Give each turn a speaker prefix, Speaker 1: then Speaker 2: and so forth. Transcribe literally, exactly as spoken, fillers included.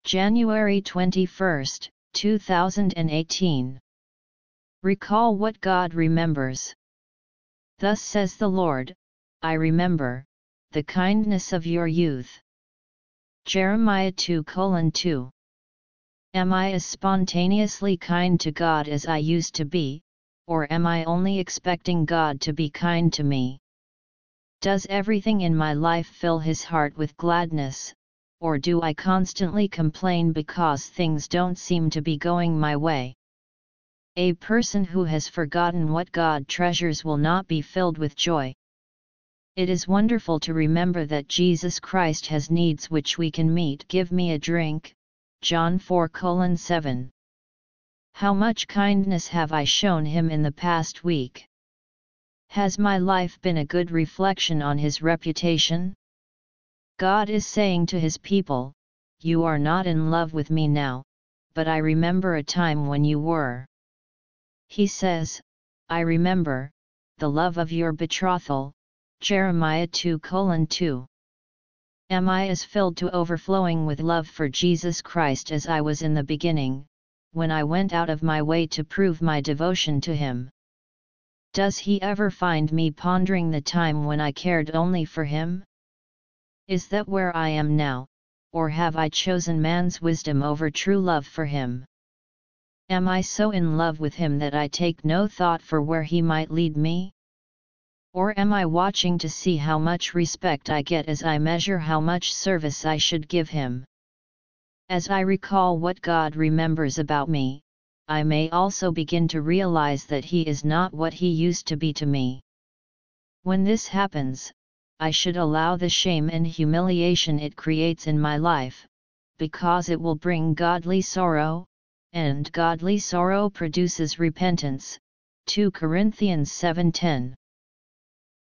Speaker 1: January twenty-first, two thousand eighteen. Recall what God remembers. Thus says the Lord, I remember the kindness of your youth. Jeremiah two colon two. Am I as spontaneously kind to God as I used to be, or am I only expecting God to be kind to me? Does everything in my life fill His heart with gladness, or do I constantly complain because things don't seem to be going my way? A person who has forgotten what God treasures will not be filled with joy. It is wonderful to remember that Jesus Christ has needs which we can meet. Give me a drink, John four colon seven. How much kindness have I shown Him in the past week? Has my life been a good reflection on His reputation? God is saying to His people, you are not in love with me now, but I remember a time when you were. He says, I remember the love of your betrothal, Jeremiah two colon two. Am I as filled to overflowing with love for Jesus Christ as I was in the beginning, when I went out of my way to prove my devotion to Him? Does He ever find me pondering the time when I cared only for Him? Is that where I am now, or have I chosen man's wisdom over true love for Him? Am I so in love with Him that I take no thought for where He might lead me? Or am I watching to see how much respect I get as I measure how much service I should give Him? As I recall what God remembers about me, I may also begin to realize that He is not what He used to be to me. When this happens, I should allow the shame and humiliation it creates in my life, because it will bring godly sorrow, and godly sorrow produces repentance. Second Corinthians seven ten.